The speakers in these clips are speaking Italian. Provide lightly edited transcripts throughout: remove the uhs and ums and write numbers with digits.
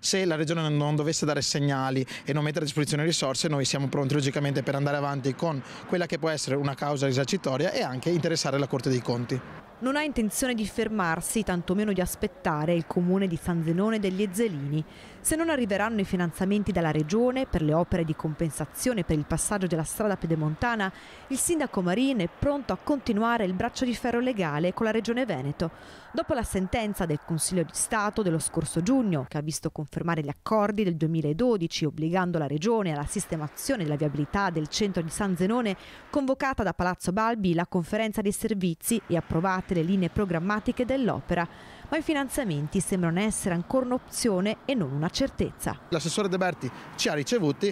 Se la Regione non dovesse dare segnali e non mettere a disposizione risorse, noi siamo pronti logicamente per andare avanti con quella che può essere una causa risarcitoria e anche interessare la Corte dei Conti. Non ha intenzione di fermarsi, tantomeno di aspettare il comune di San Zenone degli Ezzelini. Se non arriveranno i finanziamenti dalla Regione per le opere di compensazione per il passaggio della strada pedemontana, il sindaco Marin è pronto a continuare il braccio di ferro legale con la Regione Veneto. Dopo la sentenza del Consiglio di Stato dello scorso giugno, che ha visto confermare gli accordi del 2012 obbligando la Regione alla sistemazione della viabilità del centro di San Zenone, convocata da Palazzo Balbi la conferenza dei servizi e approvate le linee programmatiche dell'opera, ma i finanziamenti sembrano essere ancora un'opzione e non una certezza. L'assessore De Berti ci ha ricevuti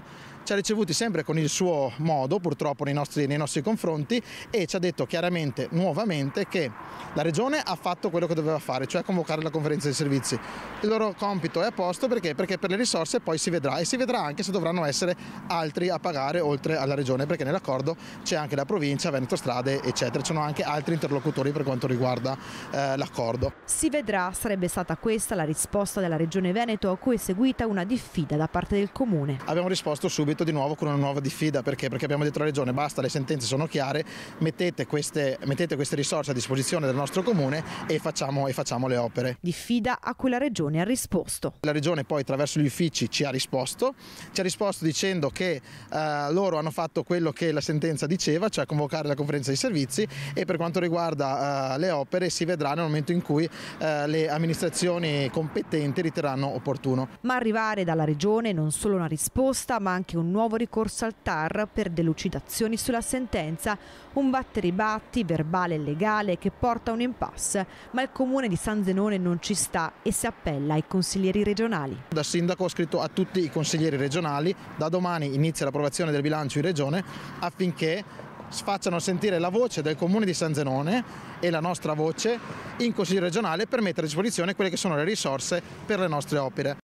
sempre con il suo modo, purtroppo nei nostri confronti, e ci ha detto chiaramente, nuovamente, che la Regione ha fatto quello che doveva fare, cioè convocare la conferenza dei servizi. Il loro compito è a posto perché per le risorse poi si vedrà, e si vedrà anche se dovranno essere altri a pagare oltre alla Regione, perché nell'accordo c'è anche la provincia, Veneto Strade, eccetera. Ci sono anche altri interlocutori per quanto riguarda l'accordo. Si vedrà, sarebbe stata questa la risposta della Regione Veneto, a cui è seguita una diffida da parte del Comune. Abbiamo risposto subito di nuovo con una nuova diffida, perché abbiamo detto alla Regione: basta, le sentenze sono chiare, mettete queste risorse a disposizione del nostro Comune e facciamo le opere. Diffida a cui la Regione ha risposto. La Regione poi attraverso gli uffici ci ha risposto dicendo che loro hanno fatto quello che la sentenza diceva, cioè convocare la conferenza dei servizi, e per quanto riguarda le opere si vedrà nel momento in cui le amministrazioni competenti riterranno opportuno. Ma arrivare dalla Regione non solo una risposta, ma anche un nuovo ricorso al TAR per delucidazioni sulla sentenza, un batteri-batti verbale e legale che porta a un impasse, ma il Comune di San Zenone non ci sta e si appella ai consiglieri regionali. Da sindaco ho scritto a tutti i consiglieri regionali: da domani inizia l'approvazione del bilancio in Regione, affinché facciano sentire la voce del Comune di San Zenone e la nostra voce in Consiglio regionale per mettere a disposizione quelle che sono le risorse per le nostre opere.